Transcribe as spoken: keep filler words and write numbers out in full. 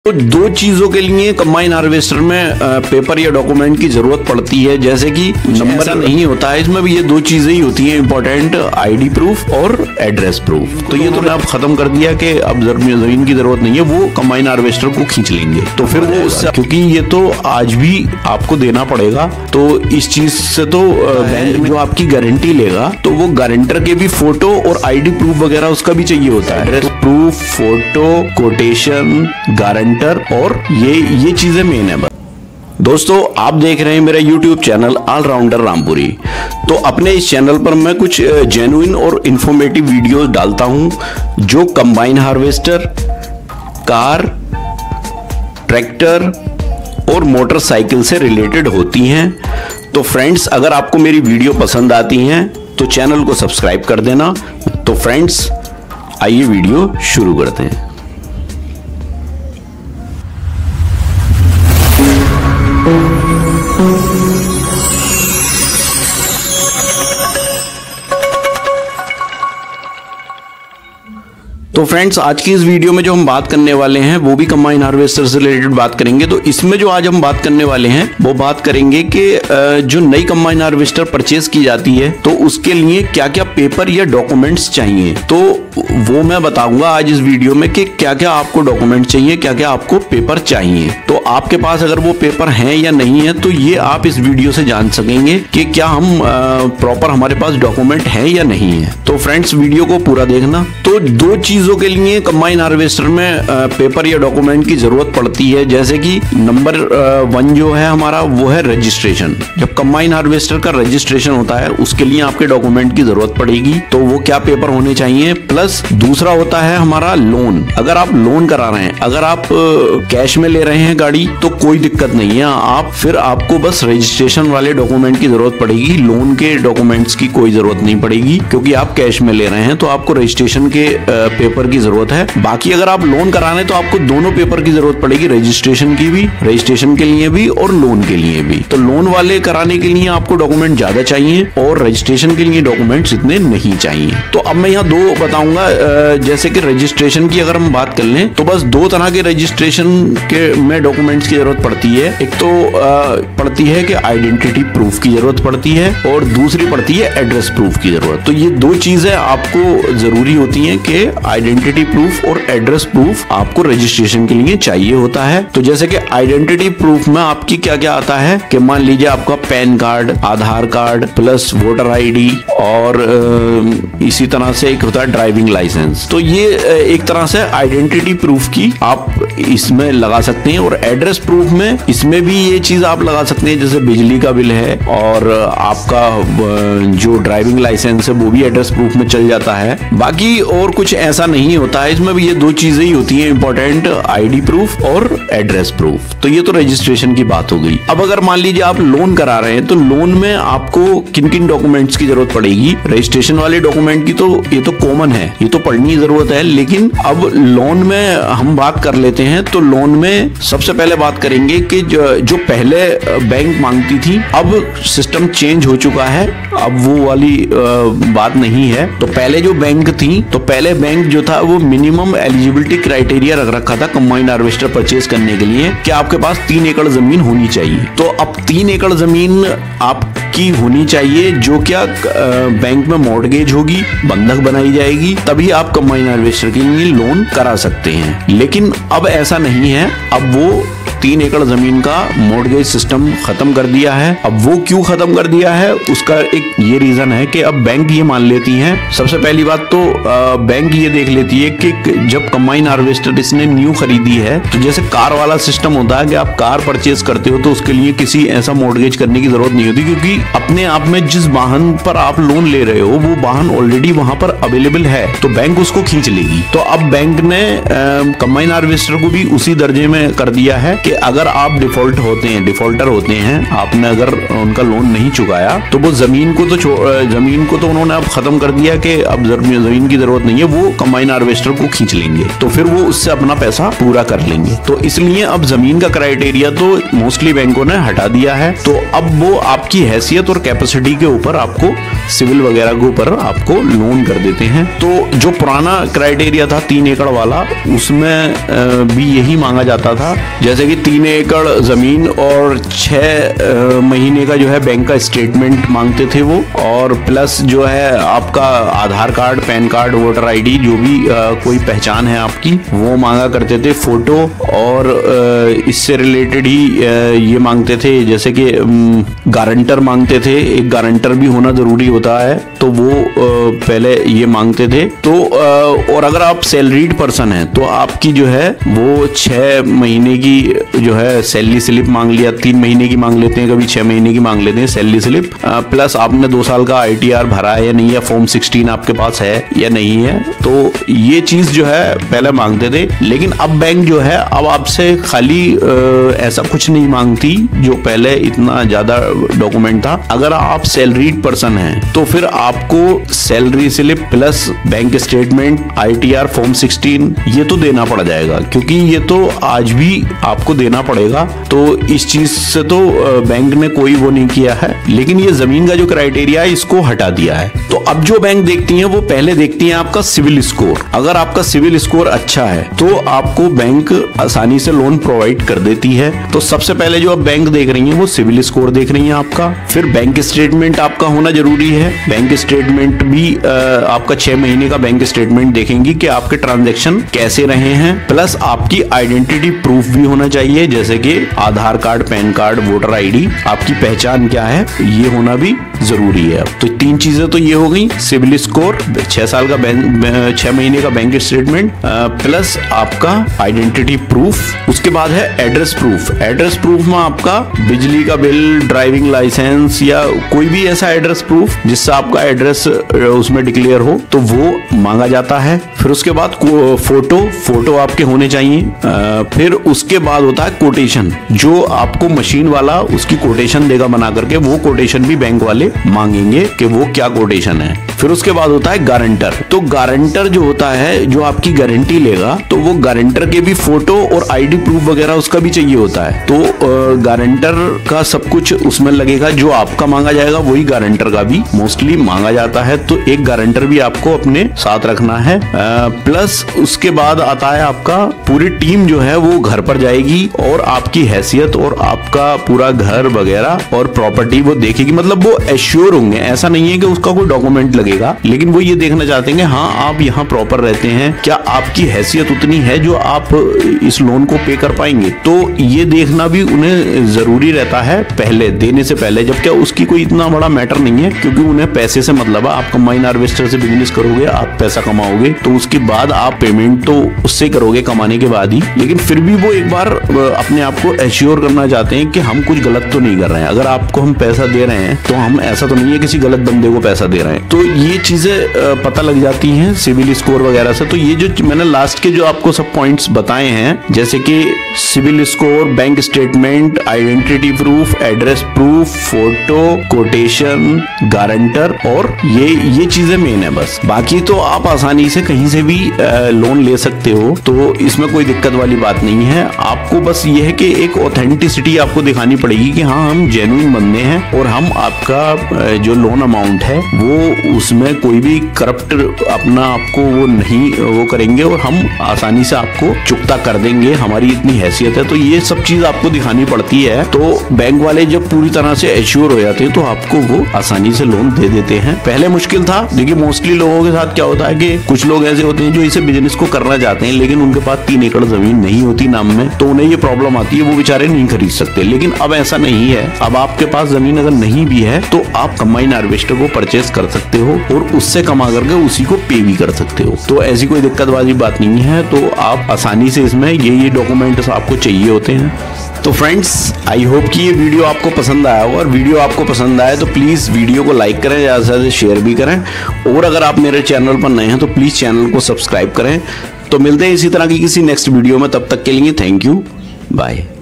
तो दो चीजों के लिए कंबाइन हार्वेस्टर में पेपर या डॉक्यूमेंट की जरूरत पड़ती है, जैसे कि नंबर नहीं होता है इसमें भी, ये दो चीजें ही होती हैं इंपॉर्टेंट, आईडी प्रूफ और एड्रेस प्रूफ। तो ये तो अब खत्म कर दिया कि अब जमीन की जरूरत नहीं है, वो कंबाइन हार्वेस्टर को खींच लेंगे। तो फिर वो उससे, क्योंकि ये तो आज भी आपको देना पड़ेगा, तो इस चीज से तो बैंक जो आपकी गारंटी लेगा तो वो गारंटर के भी फोटो और आईडी प्रूफ वगैरह उसका भी चाहिए होता है। Address proof, photo, quotation, guarantee और ये ये चीजें मेन है। दोस्तों, आप देख रहे हैं मेरा यूट्यूब चैनल ऑलराउंडर रामपुरी। तो अपने इस चैनल पर मैं कुछ जेन्युइन और इंफॉर्मेटिव वीडियोस डालता हूं जो कंबाइन हार्वेस्टर, कार, ट्रैक्टर और मोटरसाइकिल से रिलेटेड होती हैं। तो फ्रेंड्स, अगर आपको मेरी वीडियो पसंद आती हैं तो चैनल को सब्सक्राइब कर देना। तो फ्रेंड्स, आइए वीडियो शुरू करते हैं। तो फ्रेंड्स, आज की इस वीडियो में जो हम बात करने वाले हैं वो भी कंबाइन हार्वेस्टर से रिलेटेड बात करेंगे। तो इसमें जो आज हम बात करने वाले हैं वो बात करेंगे कि जो नई कंबाइन हार्वेस्टर परचेज की जाती है तो उसके लिए क्या क्या पेपर या डॉक्यूमेंट्स चाहिए, तो वो मैं बताऊंगा आज इस वीडियो में कि क्या क्या आपको डॉक्यूमेंट चाहिए, क्या क्या आपको पेपर चाहिए। तो आपके पास अगर वो पेपर हैं या नहीं है तो ये आप इस वीडियो से जान सकेंगे कि क्या हम प्रॉपर हमारे पास डॉक्यूमेंट है या नहीं है। तो फ्रेंड्स, वीडियो को पूरा देखना। तो दो चीजों के लिए कंबाइन हार्वेस्टर में पेपर या डॉक्यूमेंट की जरूरत पड़ती है, जैसे कि नंबर वन जो है हमारा वो है रजिस्ट्रेशन। जब कंबाइन हार्वेस्टर का रजिस्ट्रेशन होता है उसके लिए आपके डॉक्यूमेंट की जरूरत पड़ेगी, तो वो क्या पेपर होने चाहिए। प्लस दूसरा होता है हमारा लोन। अगर आप लोन करा रहे हैं, अगर आप कैश में ले रहे हैं गाड़ी तो कोई दिक्कत नहीं है, आप फिर आपको बस रजिस्ट्रेशन वाले डॉक्यूमेंट की जरूरत पड़ेगी, लोन के डॉक्यूमेंट्स की कोई जरूरत नहीं पड़ेगी, क्योंकि आप कैश में ले रहे हैं तो आपको रजिस्ट्रेशन के पेपर की जरूरत है। बाकी अगर आप लोन कराने तो आपको दोनों पेपर की जरूरत पड़ेगी, रजिस्ट्रेशन की भी, रजिस्ट्रेशन के लिए भी और लोन के लिए भी। तो लोन वाले कराने के लिए आपको डॉक्यूमेंट ज्यादा चाहिए और रजिस्ट्रेशन के लिए डॉक्यूमेंट्स इतने नहीं चाहिए। तो अब मैं यहाँ दो बताऊंगा, जैसे कि रजिस्ट्रेशन की अगर हम बात कर लें तो बस दो तरह के रजिस्ट्रेशन के में डॉक्यूमेंट्स की जरूरत पड़ती है। एक तो पड़ती है कि आइडेंटिटी प्रूफ की जरूरत पड़ती है और दूसरी पड़ती है एड्रेस प्रूफ की जरूरत। तो ये दो चीजें आपको जरूरी होती हैं कि आइडेंटिटी प्रूफ और एड्रेस प्रूफ आपको रजिस्ट्रेशन के लिए चाहिए होता है। तो जैसे कि आइडेंटिटी प्रूफ में आपकी क्या क्या आता है कि मान लीजिए आपका PAN card, Aadhaar card plus voter ID और इसी तरह से एक होता है ड्राइविंग लाइसेंस। तो ये एक तरह से आइडेंटिटी प्रूफ की आप इसमें लगा सकते हैं। और एड्रेस प्रूफ में इसमें भी ये चीज आप लगा सकते हैं, जैसे बिजली का बिल है और आपका जो ड्राइविंग लाइसेंस है वो भी एड्रेस प्रूफ में चल जाता है। बाकी और कुछ ऐसा नहीं होता है इसमें भी, ये दो चीजें ही होती हैं इंपॉर्टेंट, आईडी प्रूफ और एड्रेस प्रूफ। तो ये तो रजिस्ट्रेशन की बात हो गई। अब अगर मान लीजिए आप लोन करा रहे हैं तो लोन में आपको किन किन डॉक्यूमेंट्स की जरूरत पड़ेगी। रजिस्ट्रेशन वाले डॉक्यूमेंट की तो ये तो कॉमन है, ये तो पढ़ने की जरूरत है, लेकिन अब लोन में हम बात कर लेते हैं। तो लोन में सबसे पहले बात करेंगे कि जो, जो पहले बैंक मांगती थी, अब सिस्टम चेंज हो चुका है, अब वो वाली बात नहीं है। तो पहले जो बैंक थी, तो पहले बैंक जो था वो मिनिमम एलिजिबिलिटी क्राइटेरिया रख रखा था कंबाइन हार्वेस्टर परचेज करने के लिए कि आपके पास तीन एकड़ जमीन होनी चाहिए। तो अब तीन एकड़ जमीन आपकी होनी चाहिए, जो क्या बैंक में मॉर्गेज होगी, बंधक बनाई जाएगी, तभी आप कंबाइन हार्वेस्टर के लिए लोन करा सकते हैं। लेकिन अब ऐसा नहीं है, अब वो तीन एकड़ जमीन का मॉर्गेज सिस्टम खत्म कर दिया है। अब वो क्यों खत्म कर दिया है, उसका एक ये रीजन है कि अब बैंक ये मान लेती हैं, सबसे पहली बात तो बैंक ये देख लेती है कि जब कंबाइन हार्वेस्टर इसने न्यू खरीदी है, तो जैसे कार वाला सिस्टम होता है कि आप कार परचेज करते हो तो उसके लिए किसी ऐसा मॉर्गेज करने की जरूरत नहीं होती, क्योंकि अपने आप में जिस वाहन पर आप लोन ले रहे हो वो वाहन ऑलरेडी वहां पर अवेलेबल है, तो बैंक उसको खींच लेगी। तो अब बैंक ने कंबाइन हार्वेस्टर को भी उसी दर्जे में कर दिया है कि कि अगर आप डिफॉल्ट होते हैं, डिफॉल्टर होते हैं, आपने अगर उनका लोन नहीं चुकाया तो वो जमीन को तो जमीन को तो उन्होंने अब खत्म कर दिया कि अब जमीन की जरूरत नहीं है, वो कंबाइन हार्वेस्टर को खींच लेंगे, तो फिर वो उससे अपना पैसा पूरा कर लेंगे। तो इसलिए अब जमीन का क्राइटेरिया तो मोस्टली बैंकों ने हटा दिया है। तो अब वो आपकी हैसियत और कैपेसिटी के ऊपर आपको सिविल वगैरह के ऊपर आपको लोन कर देते हैं। तो जो पुराना क्राइटेरिया था तीन एकड़ वाला, उसमें भी यही मांगा जाता था, जैसे कि तीन एकड़ जमीन और छह महीने का जो है बैंक का स्टेटमेंट मांगते थे वो, और प्लस जो है आपका Aadhaar card, PAN card, voter ID, जो भी आ, कोई पहचान है आपकी, वो मांगा करते थे, फोटो, और आ, इससे रिलेटेड ही आ, ये मांगते थे, जैसे कि गारंटर मांगते थे, एक गारंटर भी होना जरूरी होता है, तो वो आ, पहले ये मांगते थे। तो आ, और अगर आप सैलरीड पर्सन हैं तो आपकी जो है वो छह महीने की जो है सैलरी स्लिप मांग लिया, तीन महीने की मांग लेते हैं, कभी छह महीने की मांग लेते हैं सैलरी स्लिप, प्लस आपने दो साल का आईटीआर भरा है या नहीं, या फॉर्म सिक्सटीन आपके पास है या नहीं है, तो ये चीज जो है पहले मांगते थे। लेकिन अब बैंक जो है अब आपसे खाली आ, ऐसा कुछ नहीं मांगती जो पहले इतना ज्यादा डॉक्यूमेंट था। अगर आप सैलरीड पर्सन हैं तो फिर आपको salary slip plus bank statement, ITR, form sixteen ये तो देना पड़ जाएगा, क्योंकि ये तो आज भी आपको देना पड़ेगा। तो इस चीज से तो बैंक ने कोई वो नहीं किया है, लेकिन ये जमीन का जो क्राइटेरिया है इसको हटा दिया है। तो अब जो बैंक देखती हैं वो पहले देखती हैं आपका सिविल स्कोर। अगर आपका सिविल स्कोर अच्छा है तो आपको बैंक आसानी से लोन प्रोवाइड कर देती है। तो सबसे पहले जो अब बैंक देख रही है वो सिविल स्कोर देख रही है आपका। फिर बैंक स्टेटमेंट आपका होना जरूरी है। बैंक स्टेटमेंट भी आ, आपका छह महीने का बैंक स्टेटमेंट देखेंगी कि आपके ट्रांजैक्शन कैसे रहे हैं, प्लस आपकी आइडेंटिटी प्रूफ भी होना चाहिए, जैसे कि Aadhaar card, PAN card, voter ID, आपकी पहचान क्या है ये होना भी जरूरी है। तो तीन चीजें तो ये हो गई, सिविल स्कोर, छह साल का बैंक, छह महीने का बैंक स्टेटमेंट, प्लस आपका आइडेंटिटी प्रूफ। उसके बाद है एड्रेस प्रूफ। एड्रेस प्रूफ में आपका बिजली का बिल, ड्राइविंग लाइसेंस या कोई भी ऐसा एड्रेस प्रूफ जिससे आपका एड्रेस उसमें डिक्लेयर हो, तो वो मांगा जाता है। फिर उसके बाद फोटो फोटो आपके होने चाहिए। फिर उसके बाद होता है कोटेशन, जो आपको मशीन वाला उसकी कोटेशन देगा बना करके, वो कोटेशन भी बैंक वाले मांगेंगे कि वो क्या कोटेशन है। फिर उसके बाद होता है गारंटर। तो गारंटर जो होता है, जो आपकी गारंटी लेगा, तो वो गारंटर के भी फोटो और आईडी प्रूफ वगैरह उसका भी चाहिए होता है। तो गारंटर का सब कुछ उसमें लगेगा, जो आपका मांगा जाएगा वही गारंटर का भी मोस्टली मांगा जाता है। तो एक गारंटर भी आपको अपने साथ रखना है। प्लस उसके बाद आता है आपका पूरी टीम जो है वो घर पर जाएगी और आपकी हैसियत और आपका पूरा घर वगैरह और प्रॉपर्टी वो देखेगी। मतलब वो एश्योर होंगे, ऐसा नहीं है कि उसका कोई डॉक्यूमेंट लगेगा, लेकिन वो ये देखना चाहते हैं कि हाँ आप यहाँ प्रॉपर रहते हैं, क्या आपकी हैसियत उतनी है जो आप इस लोन को पे कर पाएंगे। तो ये देखना भी उन्हें जरूरी रहता है पहले देने से पहले, जबकि उसकी कोई इतना बड़ा मैटर नहीं है, क्योंकि उन्हें पैसे से मतलब है। आप कंबाइन हार्वेस्टर से बिजनेस करोगे, आप पैसा कमाओगे, तो उसके बाद आप पेमेंट तो उससे करोगे कमाने के बाद ही, लेकिन फिर भी वो एक बार अपने आप को एश्योर करना चाहते हैं कि हम कुछ गलत तो नहीं कर रहे हैं। अगर आपको हम पैसा दे रहे हैं तो हम ऐसा तो नहीं है किसी गलत बंदे को पैसा दे रहे हैं। तो ये चीजें पता लग जाती हैं सिविल स्कोर वगैरह से। तो ये जो मैंने लास्ट के जो आपको सब पॉइंट्स बताए हैं, जैसे कि CIBIL score, bank statement, identity proof, address proof, photo, quotation, guarantor, और ये ये चीजें मेन है बस। बाकी तो आप आसानी से कहीं से भी लोन ले सकते हो, तो इसमें कोई दिक्कत वाली बात नहीं है। आपको बस ये है कि एक ऑथेंटिसिटी आपको दिखानी पड़ेगी कि हाँ हम जेन्युइन बंदे हैं और हम आपका जो लोन अमाउंट है वो उसमें कोई भी करप्ट अपना आपको वो नहीं वो करेंगे और हम आसानी से आपको चुकता कर देंगे, हमारी इतनी हैसियत है। तो ये सब चीज आपको दिखानी पड़ती है। तो बैंक वाले जब पूरी तरह से एश्योर हो जाते हैं तो आपको वो आसानी से लोन दे देते हैं। पहले मुश्किल था, देखिए मोस्टली लोगों के साथ क्या होता है कि कुछ लोग ऐसे होते हैं जो इसे बिजनेस को करना चाहते हैं, लेकिन उनके पास तीन एकड़ जमीन नहीं होती नाम में, तो उन्हें ये प्रॉब्लम आती है, वो बेचारे नहीं खरीद सकते। लेकिन अब ऐसा नहीं है। अब आपके पास जमीन अगर नहीं भी है तो आप कंबाइन हार्वेस्टर को परचेस कर सकते हो और उससे कमा करके उसी को पे भी कर सकते हो। तो ऐसी कोई दिक्कत वाली बात नहीं है। तो आप आसानी से इसमें ये ये डॉक्यूमेंट्स आपको चाहिए होते हैं। तो फ्रेंड्स, आई होप कि ये वीडियो आपको पसंद आया हो, और वीडियो आपको पसंद आए तो प्लीज़ वीडियो को लाइक करें, ज़्यादा से ज़्यादा शेयर भी करें, और अगर आप मेरे चैनल पर नए हैं तो प्लीज़ चैनल को सब्सक्राइब करें। तो मिलते हैं इसी तरह की किसी नेक्स्ट वीडियो में, तब तक के लिए थैंक यू, बाय।